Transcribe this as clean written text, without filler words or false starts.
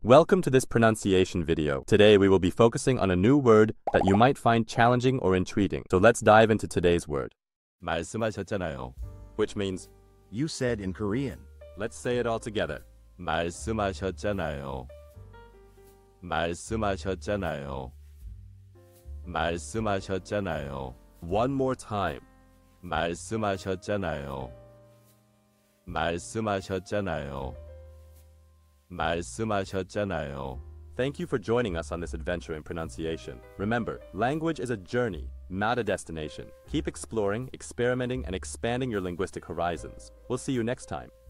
Welcome to this pronunciation video. Today we will be focusing on a new word that you might find challenging or intriguing. So let's dive into today's word. 말씀하셨잖아요. Which means, You said in Korean. let's say it all together. 말씀하셨잖아요. 말씀하셨잖아요. 말씀하셨잖아요. One more time. 말씀하셨잖아요. 말씀하셨잖아요. 말씀하셨잖아요. Thank you for joining us on this adventure in pronunciation. Remember, language is a journey, not a destination. Keep exploring, experimenting, and expanding your linguistic horizons. We'll see you next time.